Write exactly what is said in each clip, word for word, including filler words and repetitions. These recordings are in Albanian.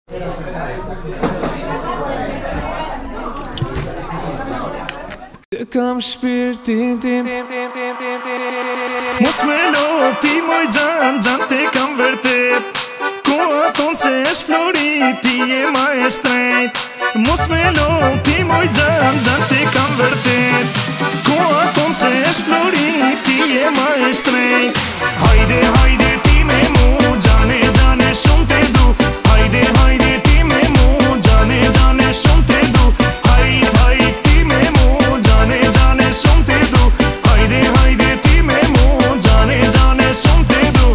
Të kam shpirtin tim, mos me lo ti moj gjan, gjan te kam vërtet. Ko a thonë se është flori, ti je ma e shtrejt. Mos me lo ti moj gjan, gjan te kam vërtet. Ko a thonë se është flori, ti je ma e shtrejt. Hajde, hajde ti me mu, gjane, gjane shumë te du. Hajde, hajde ti me mu, gjane, gjane shumë te du. Hajde, hajde ti me mu, gjane, gjane shumë te du. Hajde, hajde ti me mu, gjane, gjane shumë te du.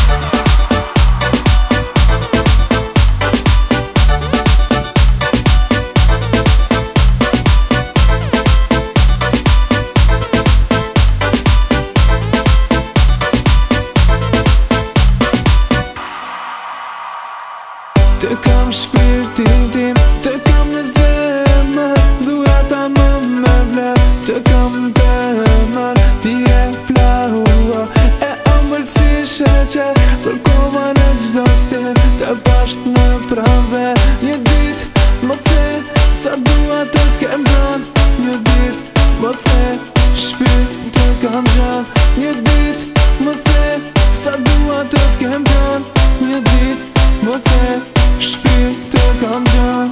të kam shpirtin tim, të kam në zemër, dhurata më me vler, të kam temër, ti e flahua, e ëmbël si sheqer, për koma në gjdo stin, të bashk në pranver. Një dit më the, sa dua të t'kem gjan, një dit më the, shpirt të kam gjan. Një dit më the, sa dua të t'kem gjan, një dit më the, shpirt të kam gjan.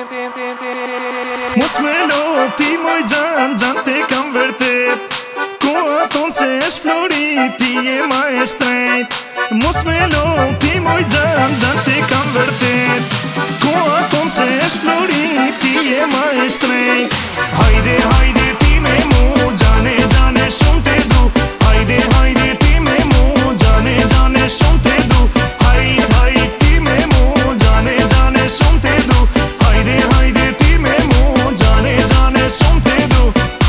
Mos me lo ti moj gjan, gjan te kam vërtet. Ko a thonë se është flori, ti je ma e shtrejt. Mos me lo ti moj gjan, gjan te kam vërtet. Ko a thonë se është flori, ti je ma e shtrejt. Hajde, hajde ti me mu, gjane, gjane shumë te du. Hajde, hajde ti me mu, gjane, gjane shumë te du. Hajde, hajde ti me mu, gjane, gjane shumë te du. Hajde, hajde ti me mu, gjane, gjane shumë te du.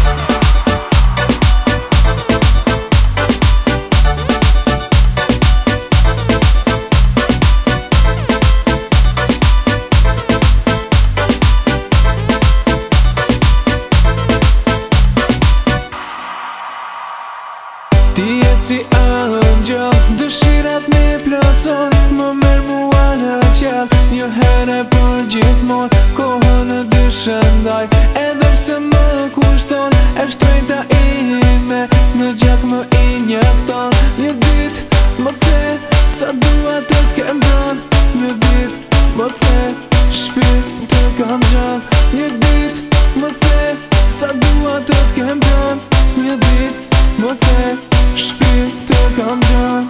Ti e si angjëll, dëshirat me plotëson, më merë mua në qell, një herë për gjithmon, kohën në dëshëndaj, edhe pse më kushton, e shtrejta ime, në gjak më injekton. Një dit më the, sa dua të t'kem gjan, një dit më the, shpirt të kam gjan. Një dit më the, sa dua të t'kem gjan, një dit më the, shpirt të kam gjan.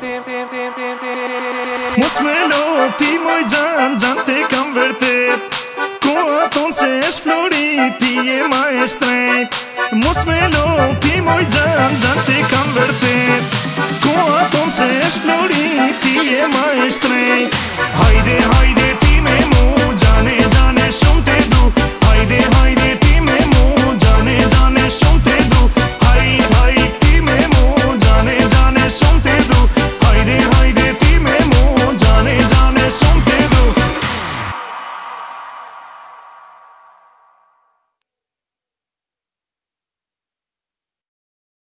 Mos me lo ti moj gjan, gjan te kam vërtet. Ko a thonë se është flori, ti je ma e shtrejt. Mos me lo ti moj gjan, gjan te kam vërtet. Ko a thonë se është flori, ti je ma e shtrejt. Hajde, hajde ti me mu,